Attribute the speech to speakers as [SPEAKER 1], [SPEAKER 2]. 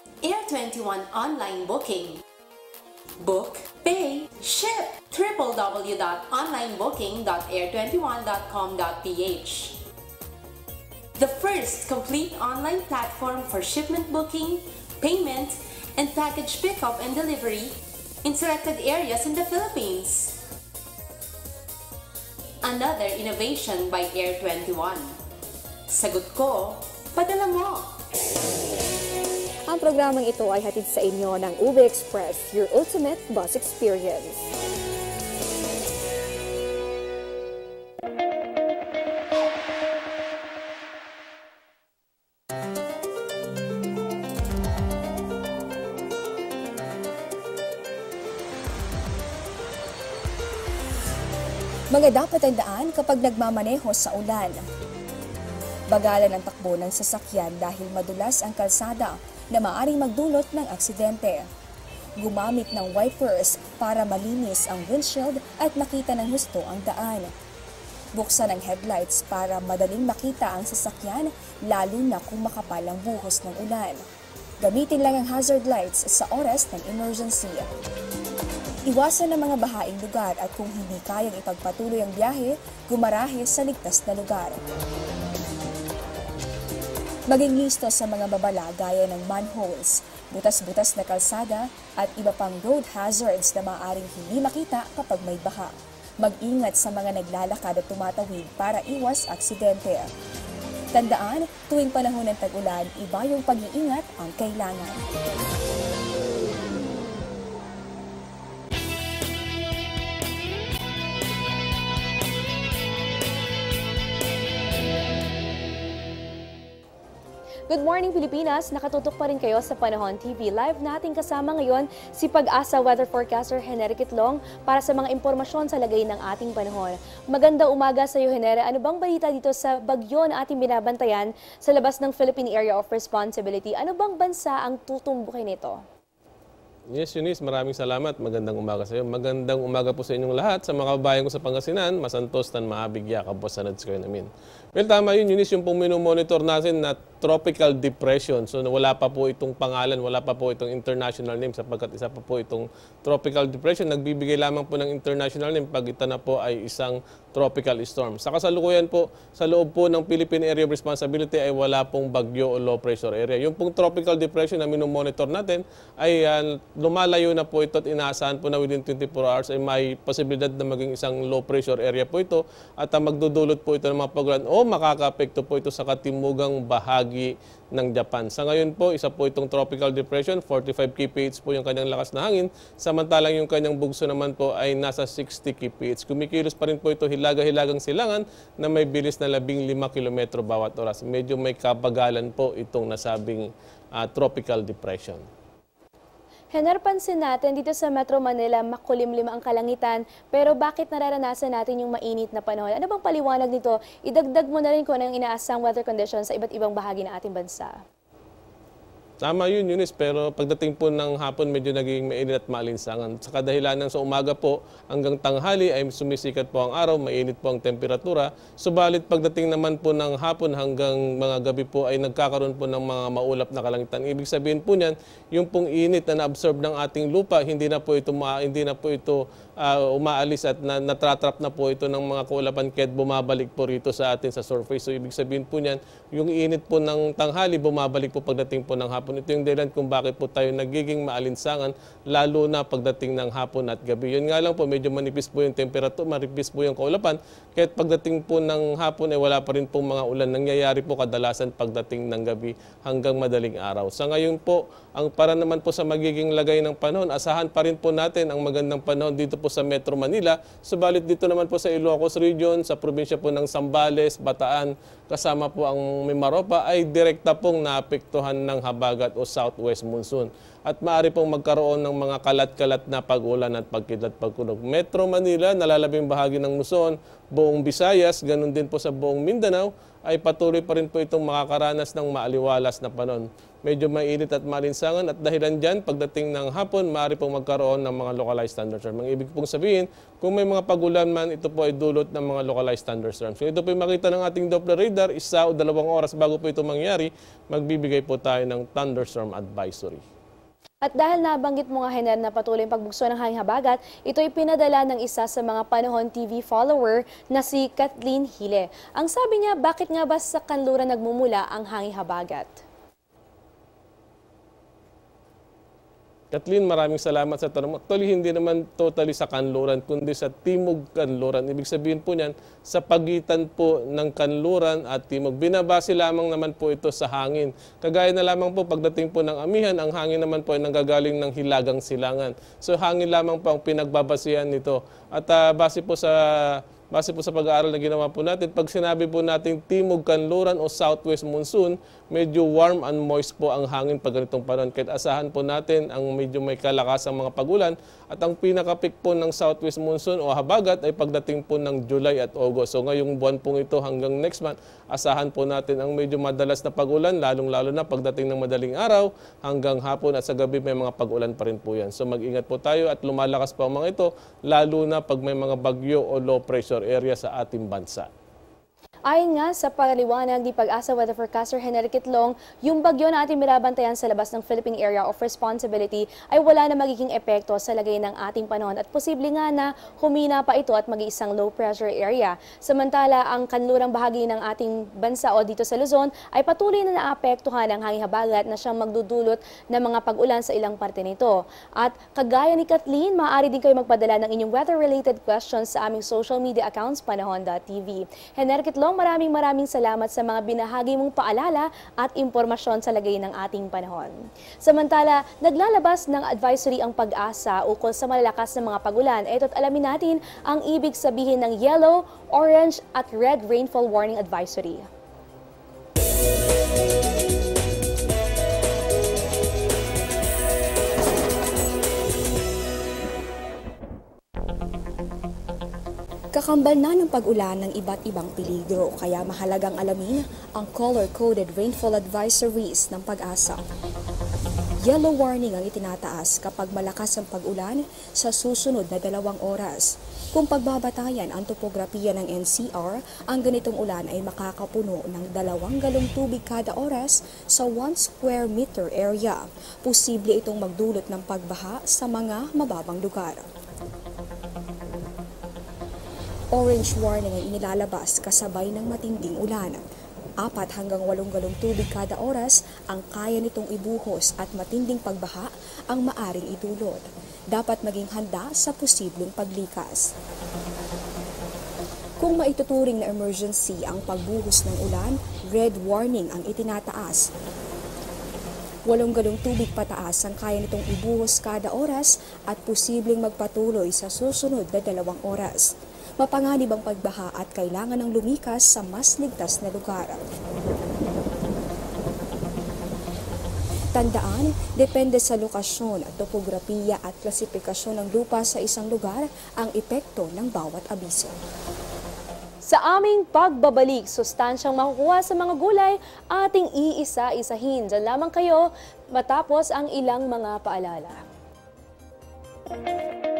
[SPEAKER 1] Air 21 online booking. Book, pay, ship. www.onlinebooking.air21.com.ph. The first complete online platform for shipment booking, payment, and package pickup and delivery in selected areas in the Philippines. Another innovation by Air 21. Sagot ko, padala mo!
[SPEAKER 2] Ang programang ito ay hatid sa inyo ng UB Express, your ultimate bus experience. Mga dapat tandaan kapag nagmamaneho sa ulan. Bagalan ang takbo ng sasakyan dahil madulas ang kalsada na maaaring magdulot ng aksidente. Gumamit ng wipers para malinis ang windshield at makita ng husto ang daan. Buksan ang headlights para madaling makita ang sasakyan lalo na kung makapal ang buhos ng ulan. Gamitin lang ang hazard lights sa oras ng emergency. Iwasan ang mga bahaing lugar at kung hindi kayang ipagpatuloy ang biyahe, gumarahe sa ligtas na lugar. Maging listo sa mga babala gaya ng manholes, butas-butas na kalsada at iba pang road hazards na maaaring hindi makita kapag may baha. Mag-ingat sa mga naglalakad at tumatawid para iwas aksidente. Tandaan, tuwing panahon ng tag-ulan, iba yung pag-iingat ang kailangan. Good morning Pilipinas! Nakatutok pa rin kayo sa Panahon TV. Live natin kasama ngayon si Pag-asa Weather Forecaster Henry Kitlong para sa mga impormasyon sa lagay ng ating panahon. Magandang umaga sa iyo, Henry. Ano bang balita dito sa bagyo na ating binabantayan sa labas ng Philippine Area of Responsibility? Ano bang bansa ang tutumbukin nito?
[SPEAKER 3] Yes, Eunice, maraming salamat. Magandang umaga sa iyo. Magandang umaga po sa inyong lahat. Sa mga kabayan ko sa Pangasinan, masantos tan maabigya kapos sa nadskoy namin. Well, tama yun, Eunice, yung pong minomonitor natin na tropical depression. So wala pa po itong pangalan, wala pa po itong international name sapagkat isa pa po itong tropical depression. Nagbibigay lamang po ng international name pag ito na po ay isang tropical storm. Sa kasalukuyan po, sa loob po ng Philippine Area of Responsibility ay wala pong bagyo o low pressure area. Yung pong tropical depression na minomonitor natin ay lumalayo na po ito at inaasahan po na within 24 hours ay may posibilidad na maging isang low pressure area po ito at magdudulot po ito ng mga pagulan o makaka-apekto po ito sa katimugang bahagi ng Japan. Sa ngayon po, isa po itong tropical depression, 45 kph po yung kanyang lakas na hangin, samantalang yung kanyang bugso naman po ay nasa 60 kph. Kumikilos pa rin po ito hilaga-hilagang silangan na may bilis na 15 km bawat oras. Medyo may kabagalan po itong nasabing tropical depression.
[SPEAKER 2] Henry, pansin natin dito sa Metro Manila, makulimlim ang kalangitan, pero bakit nararanasan natin yung mainit na panahon? Ano bang paliwanag nito? Idagdag mo na rin kung anong inaasang weather conditions sa iba't ibang bahagi ng ating bansa.
[SPEAKER 3] Tama yun, Eunice, pero pagdating po ng hapon medyo naging mainit at maalinsangan. Sa kadahilanan sa umaga po hanggang tanghali ay sumisikat po ang araw, mainit po ang temperatura. Subalit pagdating naman po ng hapon hanggang mga gabi po ay nagkakaroon po ng mga maulap na kalangitan. Ibig sabihin po niyan, yung pong init na na-absorb ng ating lupa, hindi na po ito umaalis at natratrap na po ito ng mga kaulapan kahit bumabalik po rito sa atin sa surface. So ibig sabihin po niyan, yung init po ng tanghali bumabalik po pagdating po ng hapon. Ito yung dahilan kung bakit po tayo nagiging maalinsangan lalo na pagdating ng hapon at gabi. Yun nga lang po, medyo manipis po yung temperatura, manipis po yung kaulapan. Kahit pagdating po ng hapon ay wala pa rin po mga ulan. Nangyayari po kadalasan pagdating ng gabi hanggang madaling araw. Sa ngayon po, ang para naman po sa magiging lagay ng panahon, asahan pa rin po natin ang magandang panahon dito po sa Metro Manila. Subalit dito naman po sa Ilocos Region, sa probinsya po ng Zambales, Bataan, kasama po ang Mimaropa ay direkta pong naapektuhan ng habagat o southwest monsoon. At maaari pong magkaroon ng mga kalat-kalat na pag-ulan at pagkidlat-pagkulog. Metro Manila, nalalabing bahagi ng Luzon, buong Visayas, ganun din po sa buong Mindanao ay patuloy pa rin po itong makakaranas ng maaliwalas na panahon. Medyo mainit at malinsangan at dahilan dyan, pagdating ng hapon, maaari pong magkaroon ng mga localized thunderstorms. Ang ibig pong sabihin, kung may mga pagulan man, ito po ay dulot ng mga localized thunderstorms. So ito po yung makita ng ating Doppler radar, 1 o 2 oras bago po ito mangyari, magbibigay po tayo ng thunderstorm advisory.
[SPEAKER 4] At dahil nabanggit mo nga, Hener, na patuloy ang pagbugso ng hanging habagat, ito ay pinadala ng isa sa mga Panahon TV follower na si Kathleen Hile. Ang sabi niya, bakit nga ba sa kanluran nagmumula ang hanging habagat?
[SPEAKER 3] Kathleen, maraming salamat sa tanong. Actually, hindi naman totally sa kanluran, kundi sa timog kanluran. Ibig sabihin po niyan, sa pagitan po ng kanluran at timog. Binabase lamang naman po ito sa hangin. Kagaya na lamang po pagdating po ng amihan, ang hangin naman po ay nanggagaling ng hilagang silangan. So hangin lamang po ang pinagbabasihan nito. At base po sa pag-aaral na ginawa po natin, pag sinabi po natin timog kanluran o southwest monsoon, medyo warm and moist po ang hangin pag ganitong panahon. Kahit asahan po natin ang medyo may kalakasang mga pagulan at ang pinaka-peak po ng southwest monsoon o habagat ay pagdating po ng July at August. So ngayong buwan pong ito hanggang next month, asahan po natin ang medyo madalas na pagulan, lalong-lalo na pagdating ng madaling araw hanggang hapon at sa gabi may mga pagulan pa rin po yan. So mag-ingat po tayo at lumalakas pa ang mga ito, lalo na pag may mga bagyo o low pressure area sa ating bansa.
[SPEAKER 4] Ayon nga sa paliwanag ni Pag-asa Weather Forecaster Henry Kitlong, yung bagyo na ating binabantayan sa labas ng Philippine Area of Responsibility ay wala na magiging epekto sa lagay ng ating panahon at posible nga na humina pa ito at mag-iisang low pressure area. Samantala, ang kanlurang bahagi ng ating bansa o dito sa Luzon ay patuloy na naapektuhan ng hanging habagat na siyang magdudulot ng mga pag-ulan sa ilang parte nito. At kagaya ni Kathleen, maaari din kayo magpadala ng inyong weather-related questions sa aming social media accounts, Panahon.tv. Henry Kitlong, maraming salamat sa mga binahagi mong paalala at impormasyon sa lagay ng ating panahon. Samantala, naglalabas ng advisory ang Pag-asa ukol sa malalakas na mga pagulan. Ito't alamin natin ang ibig sabihin ng yellow, orange at red rainfall warning advisory.
[SPEAKER 2] Kakambal na ng pag-ulan ng iba't ibang peligro, kaya mahalagang alamin ang color-coded rainfall advisories ng Pag-asa. Yellow warning ang itinataas kapag malakas ang pag-ulan sa susunod na 2 oras. Kung pagbabatayan ang topografiya ng NCR, ang ganitong ulan ay makakapuno ng 2 galong tubig kada oras sa 1 square meter area. Posible itong magdulot ng pagbaha sa mga mababang lugar. Orange warning ay inilalabas kasabay ng matinding ulan. 4 hanggang 8 galong tubig kada oras ang kaya nitong ibuhos at matinding pagbaha ang maaring idulot. Dapat maging handa sa posibleng paglikas. Kung maituturing na emergency ang pagbuhos ng ulan, red warning ang itinataas. 8 galong tubig pataas ang kaya nitong ibuhos kada oras at posibleng magpatuloy sa susunod na 2 oras. Mapanganib ang pagbaha at kailangan ng lumikas sa mas ligtas na lugar. Tandaan, depende sa lokasyon, topografiya at klasifikasyon ng lupa sa isang lugar ang epekto ng bawat abiso.
[SPEAKER 4] Sa aming pagbabalik, sustansyang makukuha sa mga gulay, ating iisa-isahin. Diyan lamang kayo matapos ang ilang mga paalala.